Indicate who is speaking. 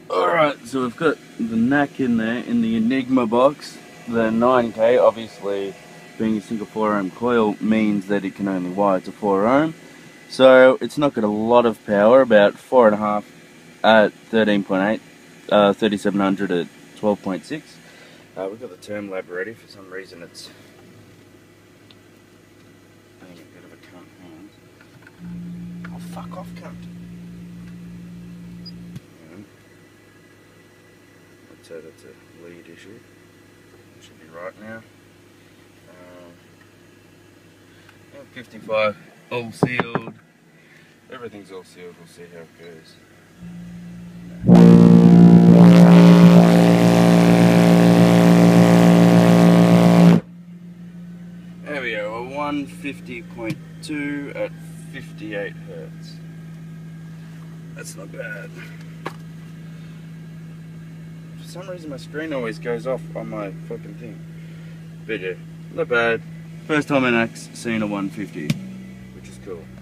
Speaker 1: Alright, so we've got the NAC in there in the Enigma box. The 9K, obviously being a single 4 ohm coil, means that it can only wire to 4 ohm. So it's not got a lot of power, about 4.5 at 13.8, 3700 at 12.6. We've got the term lab ready. For some reason it's being a bit of a cunt. Hang on. Oh, fuck off, cunt. That's a lead issue. Should be right now. 55, all sealed. Everything's all sealed. We'll see how it goes. There we go. A 150.2 at 58 hertz. That's not bad. For some reason my screen always goes off on my fucking thing. But yeah, not bad. First time in Axe seen a 150, which is cool.